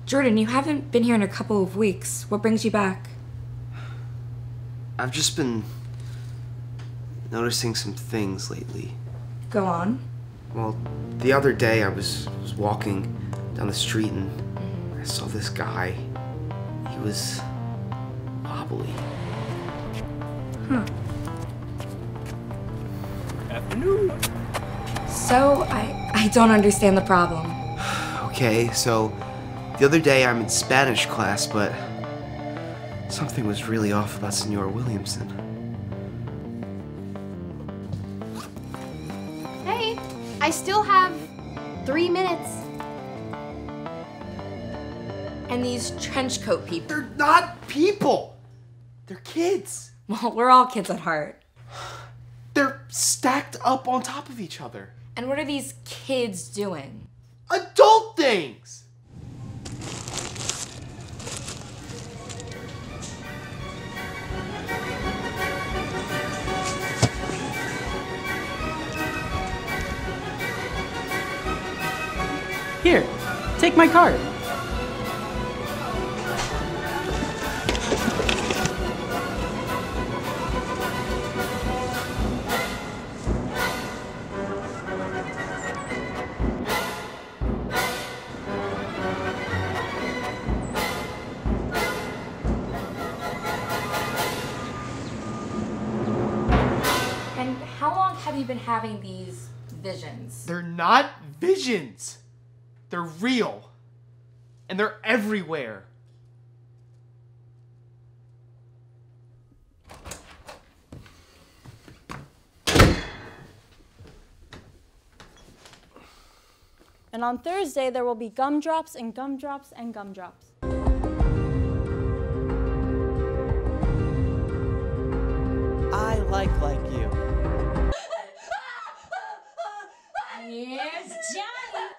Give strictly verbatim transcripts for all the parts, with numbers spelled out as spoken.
Jordan, you haven't been here in a couple of weeks. What brings you back? I've just been noticing some things lately. Go on. Well, the other day I was, was walking down the street and I saw this guy. He was wobbly. Huh. Afternoon. So, I, I don't understand the problem. Okay, so the other day I'm in Spanish class, but something was really off about Senor Williamson. Hey, I still have three minutes. And these trench coat people. They're not people! They're kids! Well, we're all kids at heart. They're stacked up on top of each other. And what are these kids doing? Adult things! Here, take my card. And how long have you been having these visions? They're not visions. They're real. And they're everywhere. And on Thursday, there will be gumdrops and gumdrops and gumdrops. I like like you. Here's Johnny.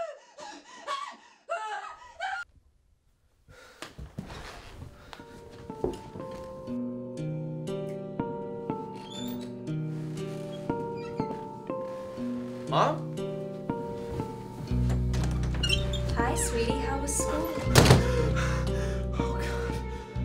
Mom? Hi, sweetie. How was school? Oh, God.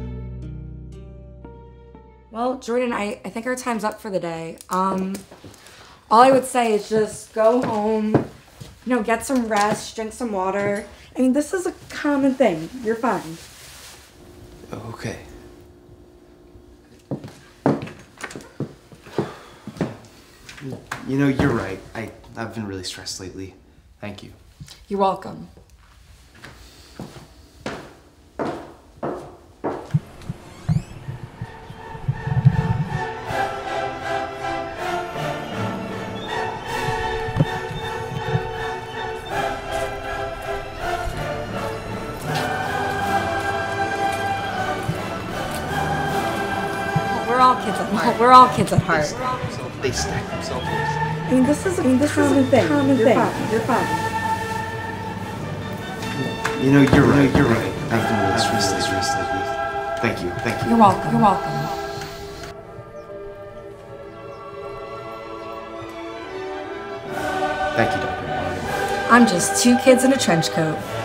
Well, Jordan, I, I think our time's up for the day. Um, all I would say is just go home, you know, get some rest, drink some water. I mean, this is a common thing. You're fine. Okay. You know, you're right. I, I've been really stressed lately. Thank you. You're welcome. We're all kids at heart. We're all kids at heart. They stack themselves. I mean, this is I mean, this is a thing. Common thing. Fine. You're fine. You know, you're right. You're right. I've been really stressed lately. Thank you. Thank you. You're welcome. You're welcome. Thank you, Doctor I'm just two kids in a trench coat.